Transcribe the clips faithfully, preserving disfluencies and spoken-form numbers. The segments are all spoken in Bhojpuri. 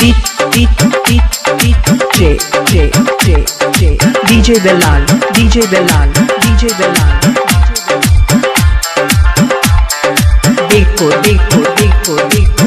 J J J J D J Belal D J Belal D J Belal देखो देखो देखो देखो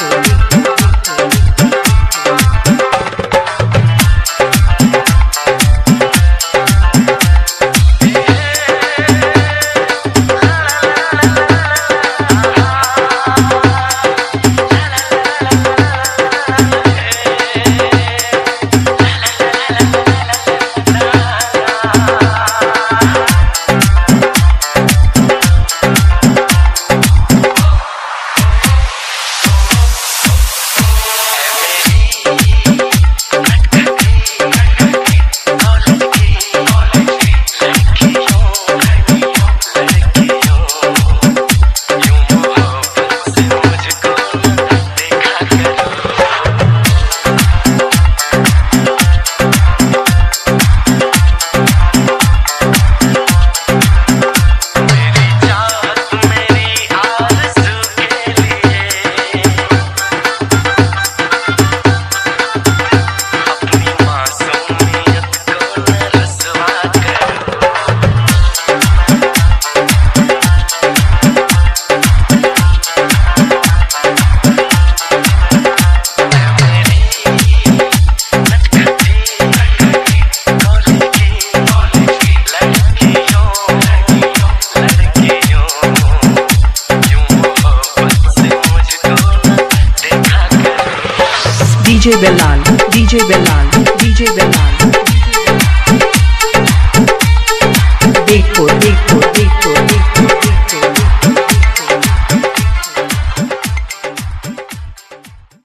D J Belal D J Belal D J Belal देखो देखो देखो